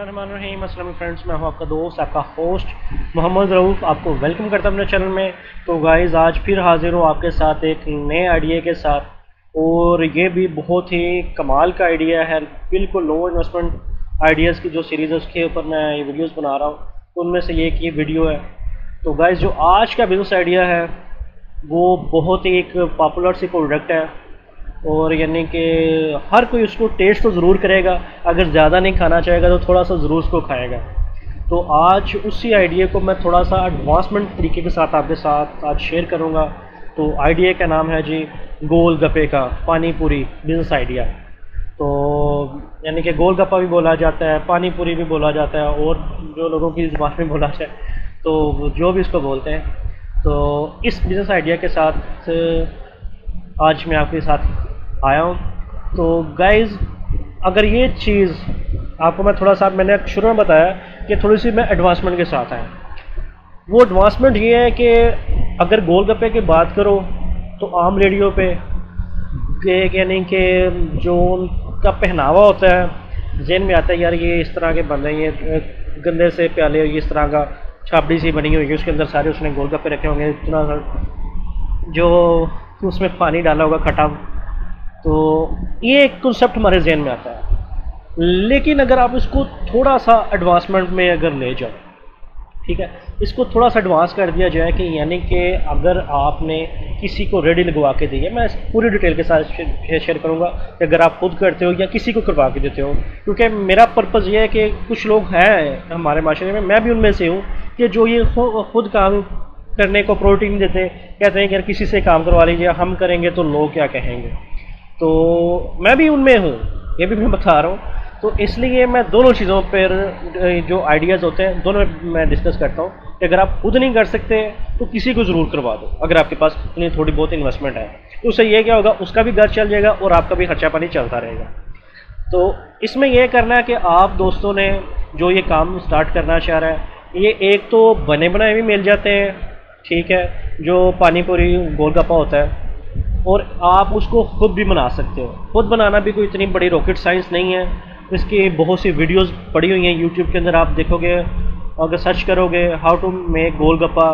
बिस्मिल्लाहिर्रहमानिर्रहीम। अस्सलाम फ्रेंड्स, मैं हूं आपका दोस्त, आपका होस्ट मोहम्मद रऊफ़। आपको वेलकम करता हूं अपने चैनल में। तो गाइज़, आज फिर हाज़िर हूं आपके साथ एक नए आइडिया के साथ, और ये भी बहुत ही कमाल का आइडिया है। बिल्कुल लो इन्वेस्टमेंट आइडियाज़ की जो सीरीज़ है उसके ऊपर मैं ये वीडियोज़ बना रहा हूँ। उनमें से ये एक ये वीडियो है। तो गाइज़, जो आज का बिज़नेस आइडिया है वो बहुत ही एक पॉपुलर सी प्रोडक्ट है, और यानी कि हर कोई उसको टेस्ट तो ज़रूर करेगा। अगर ज़्यादा नहीं खाना चाहेगा तो थोड़ा सा ज़रूर उसको खाएगा। तो आज उसी आइडिया को मैं थोड़ा सा एडवांसमेंट तरीके के साथ आपके साथ आज शेयर करूँगा। तो आइडिया का नाम है जी गोल गप्पे का पानी पूरी बिज़नेस आइडिया। तो यानी कि गोल गप्पा भी बोला जाता है, पानी पूरी भी बोला जाता है, और जो लोगों की ज़बान में बोला जाए तो जो भी इसको बोलते हैं। तो इस बिज़नेस आइडिया के साथ आज मैं आपके साथ आया हूँ। तो गाइज़, अगर ये चीज़ आपको मैं थोड़ा सा मैंने शुरू में बताया कि थोड़ी सी मैं एडवांसमेंट के साथ आया। वो एडवांसमेंट ये है कि अगर गोलगप्पे की बात करो तो आम रेडियो पे यानी कि जो उनका पहनावा होता है जेन में आता है, यार ये इस तरह के बन रहे हैं, ये गंदे से प्याले, इस तरह का छाबड़ी सी बनी हुई है, उसके अंदर सारे उसने गोलगप्पे रखे होंगे, इतना जो उसमें पानी डाला होगा खटा। तो ये एक कॉन्सेप्ट हमारे जहन में आता है। लेकिन अगर आप इसको थोड़ा सा एडवांसमेंट में अगर ले जाओ, ठीक है, इसको थोड़ा सा एडवांस कर दिया जाए कि यानी कि अगर आपने किसी को रेडी लगवा के दी है, मैं पूरी डिटेल के साथ शेयर करूंगा कि अगर आप खुद करते हो या किसी को करवा के देते हो, क्योंकि मेरा पर्पज़ ये है कि कुछ लोग हैं हमारे माशरे में, मैं भी उनमें से हूँ, कि जो ये खुद काम करने को प्रायोरिटी नहीं देते, कहते हैं कि यार किसी से काम करवा लीजिए, हम करेंगे तो लोग क्या कहेंगे। तो मैं भी उनमें हूँ, ये भी मैं बता रहा हूँ। तो इसलिए मैं दोनों चीज़ों पर जो आइडियाज़ होते हैं दोनों मैं डिस्कस करता हूँ कि अगर आप खुद नहीं कर सकते तो किसी को ज़रूर करवा दो। अगर आपके पास इतनी थोड़ी बहुत इन्वेस्टमेंट है तो उससे ये क्या होगा, उसका भी घर चल जाएगा और आपका भी खर्चा पानी चलता रहेगा। तो इसमें यह करना है कि आप दोस्तों ने जो ये काम स्टार्ट करना चाह रहा है, ये एक तो बने बनाए भी मिल जाते हैं, ठीक है, जो पानी पूरी गोलगप्पा होता है, और आप उसको खुद भी बना सकते हो। खुद बनाना भी कोई इतनी बड़ी रॉकेट साइंस नहीं है। इसकी बहुत सी वीडियोस पड़ी हुई हैं यूट्यूब के अंदर, आप देखोगे, अगर सर्च करोगे how to make golgappa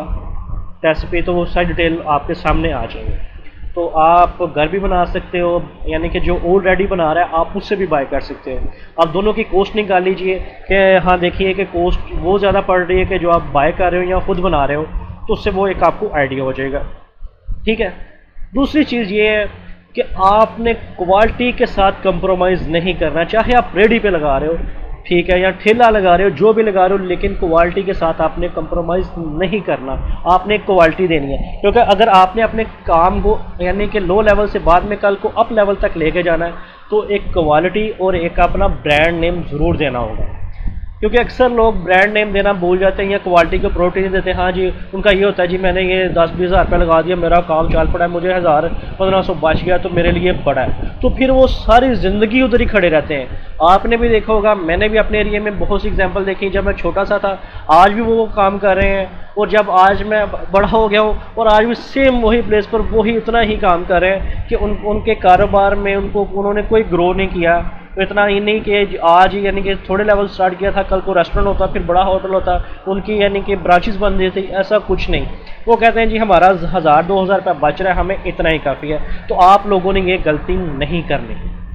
recipe तो वो सारी डिटेल आपके सामने आ जाएगी। तो आप घर भी बना सकते हो, यानी कि जो ऑलरेडी बना रहा है आप उससे भी बाय कर सकते हो। आप दोनों की कॉस्ट निकाल लीजिए कि हाँ, देखिए कि कॉस्ट वो ज़्यादा पड़ रही है कि जो आप बाय कर रहे हो या खुद बना रहे हो, तो उससे वो एक आपको आइडिया हो जाएगा, ठीक है। दूसरी चीज़ ये है कि आपने क्वालिटी के साथ कंप्रोमाइज़ नहीं करना। चाहे आप रेडी पे लगा रहे हो, ठीक है, या ठेला लगा रहे हो, जो भी लगा रहे हो, लेकिन क्वालिटी के साथ आपने कंप्रोमाइज़ नहीं करना। आपने क्वालिटी देनी है, क्योंकि अगर आपने अपने काम को यानी कि लो लेवल से बाद में कल को अप लेवल तक लेके जाना है तो एक क्वालिटी और एक अपना ब्रांड नेम ज़रूर देना होगा। क्योंकि अक्सर लोग ब्रांड नेम देना भूल जाते हैं या क्वालिटी को प्रायोरिटी नहीं देते। हाँ जी, उनका ये होता है जी मैंने ये 10-20 हज़ार रुपये लगा दिया, मेरा काम चाल पड़ा है, मुझे 1000-1500 बच गया तो मेरे लिए बड़ा है। तो फिर वो सारी ज़िंदगी उधर ही खड़े रहते हैं। आपने भी देखा होगा, मैंने भी अपने एरिया में बहुत सी एग्जाम्पल देखी। जब मैं छोटा सा था, आज भी वो काम कर रहे हैं, और जब आज मैं बड़ा हो गया हूँ और आज भी सेम वही प्लेस पर वही उतना ही काम कर रहे हैं कि उनके कारोबार में उन्होंने कोई ग्रो नहीं किया। तो इतना ही नहीं कि आज ही यानी कि थोड़े लेवल स्टार्ट किया था, कल को रेस्टोरेंट होता, फिर बड़ा होटल होता, उनकी यानी कि ब्रांचेस बन रही थी, ऐसा कुछ नहीं। वो कहते हैं जी हमारा 1000-2000 रुपये बच रहा है, हमें इतना ही काफ़ी है। तो आप लोगों ने ये गलती नहीं करनी।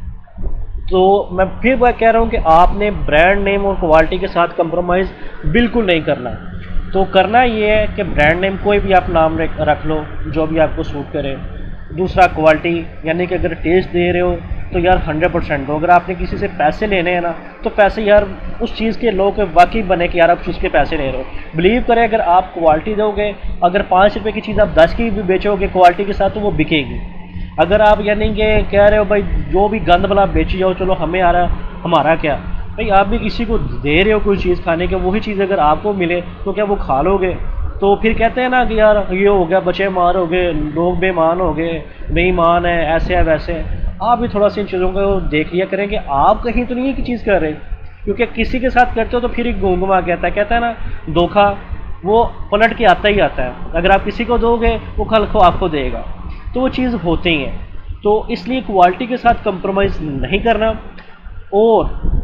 तो मैं फिर बात कह रहा हूँ कि आपने ब्रांड नेम और क्वालिटी के साथ कंप्रोमाइज़ बिल्कुल नहीं करना। तो करना ये है कि ब्रांड नेम कोई भी आप नाम रख लो जो भी आपको सूट करे। दूसरा क्वालिटी, यानी कि अगर टेस्ट दे रहे हो तो यार 100% दो। अगर आपने किसी से पैसे लेने हैं ना, तो पैसे यार उस चीज़ के लोग वाकई बने कि यार आप उसके पैसे ले रहे हो। बिलीव करें, अगर आप क्वालिटी दोगे, अगर 5 रुपये की चीज़ आप 10 की भी बेचोगे क्वालिटी के साथ तो वो बिकेगी। अगर आप यानी कि कह रहे हो भाई जो भी गंद भला बेची जाओ, चलो हमें आ रहा, हमारा क्या भाई, आप भी किसी को दे रहे हो कोई चीज़ खाने के, वही चीज़ अगर आपको मिले तो क्या वो खा लोगे? तो फिर कहते हैं ना कि यार ये हो गया, बच्चे मार हो गए, लोग बेईमान हो गए, बेईमान है, ऐसे है वैसे है। आप भी थोड़ा सी इन चीज़ों को देख लिया करें कि आप कहीं तो नहीं है कि चीज़ कर रहे, क्योंकि किसी के साथ करते हो तो फिर एक घुमा कहता है ना, धोखा वो पलट के आता ही आता है। अगर आप किसी को दोगे वो कल को आपको देगा, तो वो चीज़ होती ही है। तो इसलिए क्वालिटी के साथ कंप्रोमाइज़ नहीं करना, और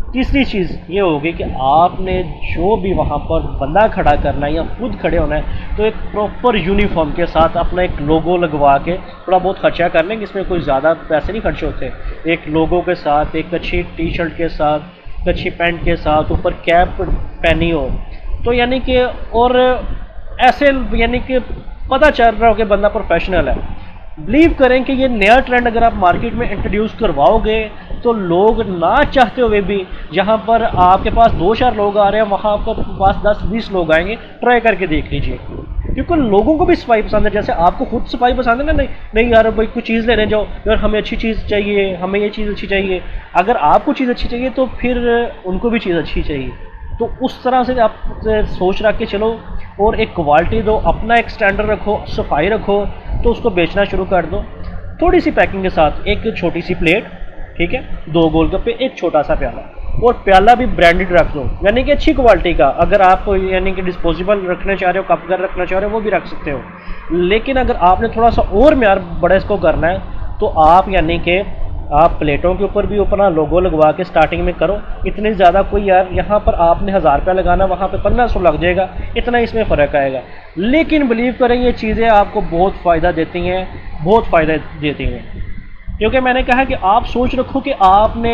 तीसरी चीज़ ये होगी कि आपने जो भी वहाँ पर बंदा खड़ा करना है या खुद खड़े होना है तो एक प्रॉपर यूनिफॉर्म के साथ अपना एक लोगो लगवा के, थोड़ा बहुत खर्चा कर लेंगे, इसमें कोई ज़्यादा पैसे नहीं खर्च होते, एक लोगो के साथ, एक अच्छी टी शर्ट के साथ, एक अच्छी पैंट के साथ, ऊपर कैप पहनी हो, तो यानी कि और ऐसे यानी कि पता चल रहा हो कि बंदा प्रोफेशनल है। बिलीव करें कि ये नया ट्रेंड अगर आप मार्केट में इंट्रोड्यूस करवाओगे तो लोग ना चाहते हुए भी, जहाँ पर आपके पास 2-4 लोग आ रहे हैं वहाँ आपके पास 10-20 लोग आएंगे, ट्राई करके देख लीजिए, क्योंकि लोगों को भी सफाई पसंद है। जैसे आपको खुद सफाई पसंद है ना, नहीं नहीं यार भाई कुछ चीज़ लेने जाओ, यार हमें अच्छी चीज़ चाहिए, हमें ये चीज़ अच्छी चाहिए, अगर आपको चीज़ अच्छी चाहिए तो फिर उनको भी चीज़ अच्छी चाहिए। तो उस तरह से आप सोच रख के चलो और एक क्वालिटी दो, अपना एक स्टैंडर्ड रखो, सफाई रखो, तो उसको बेचना शुरू कर दो। थोड़ी सी पैकिंग के साथ एक छोटी सी प्लेट, ठीक है, 2 गोलगप्पे, एक छोटा सा प्याला, और प्याला भी ब्रांडेड रख दो, यानी कि अच्छी क्वालिटी का। अगर आप यानी कि डिस्पोजेबल रखना चाह रहे हो, कप कर रखना चाह रहे हो, वो भी रख सकते हो। लेकिन अगर आपने थोड़ा सा और म्यार बड़ा इसको करना है तो आप यानी कि आप प्लेटों के ऊपर भी अपना लोगो लगवा के स्टार्टिंग में करो। इतनी ज़्यादा कोई यार यहाँ पर आपने 1000 रुपया लगाना, वहाँ पे 1500 लग जाएगा, इतना इसमें फ़र्क आएगा। लेकिन बिलीव करें ये चीज़ें आपको बहुत फ़ायदा देती हैं, बहुत फ़ायदा देती हैं, क्योंकि मैंने कहा कि आप सोच रखो कि आपने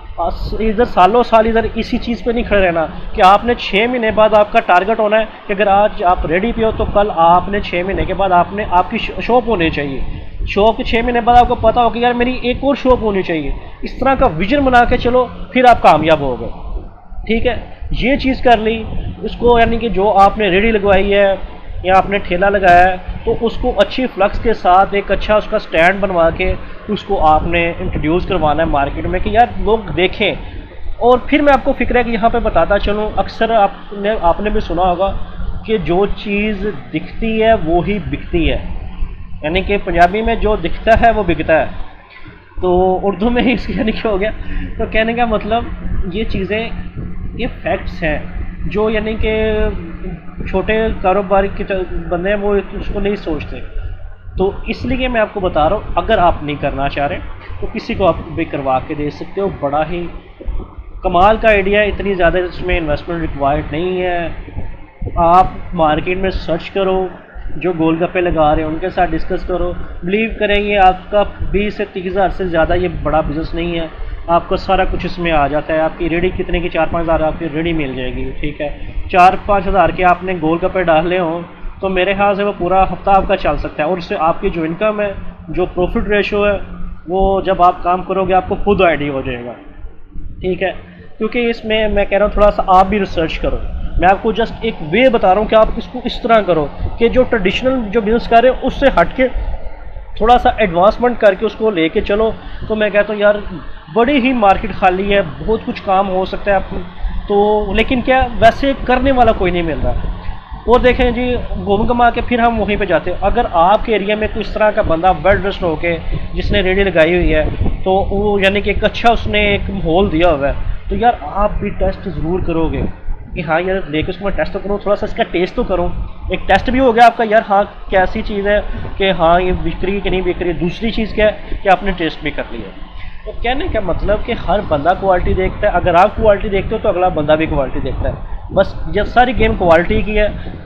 इधर सालों साल इधर इसी चीज़ पे नहीं खड़े रहना, कि आपने 6 महीने बाद आपका टारगेट होना है कि अगर आज आप रेडी पे हो तो कल आपने 6 महीने के बाद आपने आपकी शॉप होनी चाहिए। शॉप के 6 महीने बाद आपको पता हो कि यार मेरी एक और शॉप होनी चाहिए। इस तरह का विजन बना के चलो, फिर आप कामयाब हो गए। ठीक है, ये चीज़ कर ली। उसको यानी कि जो आपने रेडी लगवाई है या आपने ठेला लगाया है तो उसको अच्छी फ्लक्स के साथ एक अच्छा उसका स्टैंड बनवा के उसको आपने इंट्रोड्यूस करवाना है मार्केट में, कि यार लोग देखें। और फिर मैं आपको फिक्र है कि यहाँ पे बताता चलूँ, अक्सर आपने भी सुना होगा कि जो चीज़ दिखती है वो ही बिकती है, यानी कि पंजाबी में जो दिखता है वो बिकता है। तो उर्दू में ही इसकी यानी कि हो गया। तो कहने का मतलब ये चीज़ें, ये फैक्ट्स हैं जो यानी कि छोटे कारोबार के बंदे हैं वो उसको नहीं सोचते। तो इसलिए मैं आपको बता रहा हूँ, अगर आप नहीं करना चाह रहे तो किसी को आप भी करवा के दे सकते हो। बड़ा ही कमाल का आइडिया है, इतनी ज़्यादा इसमें इन्वेस्टमेंट रिक्वायर्ड नहीं है। आप मार्केट में सर्च करो, जो गोलगप्पे लगा रहे हैं उनके साथ डिस्कस करो। बिलीव करेंगे आपका 20 से 30 हज़ार से ज़्यादा ये बड़ा बिज़नेस नहीं है, आपको सारा कुछ इसमें आ जाता है। आपकी रेडी कितने की 4-5 हज़ार आपकी रेडी मिल जाएगी। ठीक है, 4-5 हज़ार के आपने गोलगप्पे डाले हों तो मेरे ख्याल से वो पूरा हफ्ता आपका चल सकता है। और उससे आपकी जो इनकम है, जो प्रॉफिट रेशो है, वो जब आप काम करोगे आपको खुद आइडिया हो जाएगा। ठीक है, क्योंकि इसमें मैं कह रहा हूँ थोड़ा सा आप भी रिसर्च करो। मैं आपको जस्ट एक वे बता रहा हूँ कि आप इसको इस तरह करो कि जो ट्रेडिशनल जो बिज़नेस कर रहे हैं उससे हट के थोड़ा सा एडवांसमेंट करके उसको लेके चलो। तो मैं कहता हूँ यार बड़ी ही मार्केट खाली है, बहुत कुछ काम हो सकता है आप तो, लेकिन क्या वैसे करने वाला कोई नहीं मिल रहा। और देखें जी, घूम घुमा के फिर हम वहीं पे जाते हैं। अगर आपके एरिया में कोई इस तरह का बंदा वेल ड्रेस्ड होके जिसने रेडी लगाई हुई है तो वो यानी कि एक अच्छा उसने एक माहौल दिया हुआ है, तो यार आप भी टेस्ट ज़रूर करोगे कि हाँ यार लेके उसको मैं टेस्ट तो करूँ, थोड़ा सा इसका टेस्ट तो करूँ। एक टेस्ट भी हो गया आपका, यार हाँ कैसी चीज़ है, कि हाँ ये बिक रही है कि नहीं बिक रही है। दूसरी चीज़ क्या है कि आपने टेस्ट भी कर लिया। तो कहने का मतलब कि हर बंदा क्वालिटी देखता है। अगर आप क्वालिटी देखते हो तो अगला बंदा भी क्वालिटी देखता है। बस जब सारी गेम क्वालिटी की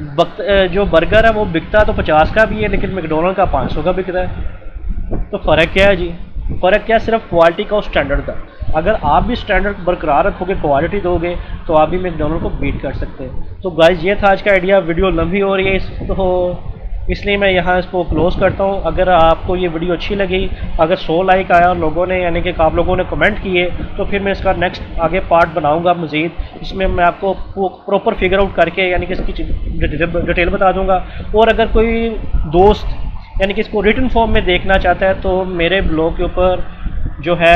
है। जो बर्गर है वो बिकता तो 50 का भी है, लेकिन मैकडोनल्ड का 500 का बिकता है। तो फ़र्क क्या है जी? फ़र्क क्या है? सिर्फ क्वालिटी का और स्टैंडर्ड का। अगर आप भी स्टैंडर्ड बरकरार रखोगे, क्वालिटी दोगे, तो आप भी मैकडोनल्ड को बीट कर सकते हैं। तो गाइस ये था आज का आइडिया। वीडियो लंबी हो रही है तो इसलिए मैं यहाँ इसको क्लोज़ करता हूँ। अगर आपको ये वीडियो अच्छी लगी, अगर 100 लाइक आया और लोगों ने यानी कि आप लोगों ने कमेंट किए, तो फिर मैं इसका नेक्स्ट आगे पार्ट बनाऊँगा मज़ीद। इसमें मैं आपको प्रॉपर फिगर आउट करके यानी कि इसकी डिटेल बता दूँगा। और अगर कोई दोस्त यानी कि इसको रिटन फॉर्म में देखना चाहता है तो मेरे ब्लॉग के ऊपर जो है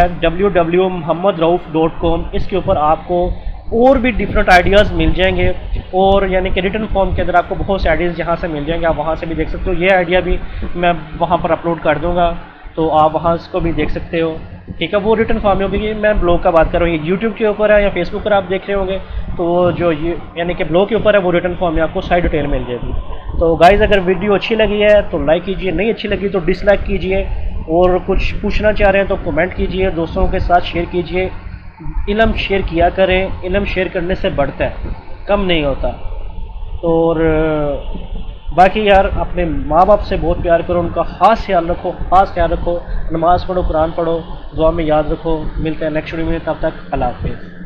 www.mohammedrauf.com, इसके ऊपर आपको और भी डिफरेंट आइडियाज़ मिल जाएंगे। और यानी कि रिटन फॉर्म के अंदर आपको बहुत से आइडियाज़ यहाँ से मिल जाएंगे, आप वहाँ से भी देख सकते हो। ये आइडिया भी मैं वहाँ पर अपलोड कर दूँगा, तो आप वहाँ इसको भी देख सकते हो। ठीक है, वो रिटन फॉर्म में होगी। मैं ब्लॉग का बात कर रहा हूँ, ये यूट्यूब के ऊपर है या फेसबुक पर आप देख रहे होंगे, तो जो ये यानी कि ब्लॉग के ऊपर है वो रिटन फॉर्म में आपको सारी डिटेल मिल जाएगी। तो गाइज़ अगर वीडियो अच्छी लगी है तो लाइक कीजिए, नहीं अच्छी लगी तो डिसलाइक कीजिए, और कुछ पूछना चाह रहे हैं तो कमेंट कीजिए, दोस्तों के साथ शेयर कीजिए। इल्म शेयर किया करें, इल्म शेयर करने से बढ़ता है, कम नहीं होता। और बाकी यार अपने माँ बाप से बहुत प्यार करो, उनका ख़ास ख्याल रखो, ख़ास ख्याल रखो, नमाज़ पढ़ो, कुरान पढ़ो, दुआ में याद रखो। मिलते हैं नेक्स्ट वीडियो में, तब तक अल्लाह हाफ़िज़।